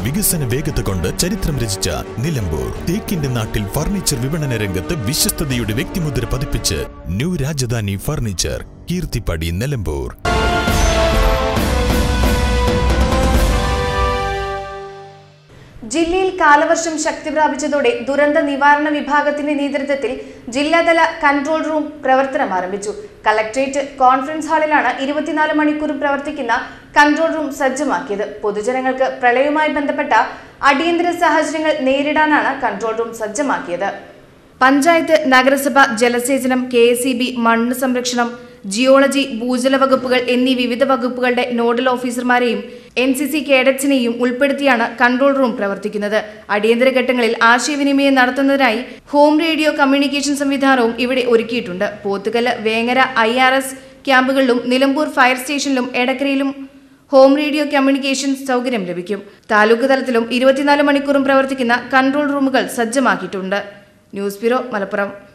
വികസന വേഗത കൊണ്ട് ചരിത്രം രചിച്ച നിലമ്പൂർ തേക്കിന്റെ നാട്ടിൽ ഫർണിച്ചർ വിപണന രംഗത്ത് വിശ്വസ്തതയുടെ വ്യക്തിമുദ്ര പതിപ്പിച്ച് ന്യൂ രാജധാനി ഫർണിച്ചർ, കീർത്തിപ്പടി, നിലമ്പൂർ. ജില്ലയിൽ കാലവർഷം ശക്തി പ്രാപിച്ചതോടെ ദുരന്ത നിവാരണ വിഭാഗത്തിന്റെ നേതൃത്വത്തിൽ ജില്ലാതല കൺട്രോൾ റൂം പ്രവർത്തനം ആരംഭിച്ചു. കളക്ടറേറ്റ് കോൺഫറൻസ് ഹാളിലാണ് 24 മണിക്കൂറും പ്രവർത്തിക്കുന്ന കൺട്രോൾ റൂം സജ്ജമാക്കിയത്. പൊതുജനങ്ങൾക്ക് പ്രളയവുമായി ബന്ധപ്പെട്ട അടിയന്തര സാഹചര്യങ്ങൾ നേരിടാനാണ് കൺട്രോൾ റൂം സജ്ജമാക്കിയത്. പഞ്ചായത്ത്, നഗരസഭ, ജലസേചനം, KSEB, മണ്ണ് സംരക്ഷണം, ജിയോളജി, ഭൂജല വകുപ്പുകൾ എന്നീ വിവിധ വകുപ്പുകളുടെ നോഡൽ ഓഫീസർമാരെയും NCC കേഡറ്റ്സിനെയും ഉൾപ്പെടുത്തിയാണ് കൺട്രോൾ റൂം പ്രവർത്തിക്കുന്നത്. അടിയന്തര ഘട്ടങ്ങളിൽ ആശയവിനിമയം നടത്തുന്നതിനായി ഹോം റേഡിയോ കമ്മ്യൂണിക്കേഷൻ സംവിധാനവും ഇവിടെ ഒരുക്കിയിട്ടുണ്ട്. പോത്തുകല്ല്, വേങ്ങര IRS ക്യാമ്പുകളിലും നിലമ്പൂർ ഫയർ സ്റ്റേഷനിലും എടക്കരയിലും ഹോം റേഡിയോ കമ്മ്യൂണിക്കേഷൻ സൗകര്യം ലഭിക്കും. താലൂക്ക് തലത്തിലും 24 മണിക്കൂറും പ്രവർത്തിക്കുന്ന കൺട്രോൾ റൂമുകൾ സജ്ജമാക്കിയിട്ടുണ്ട്. News bureau, Malappuram.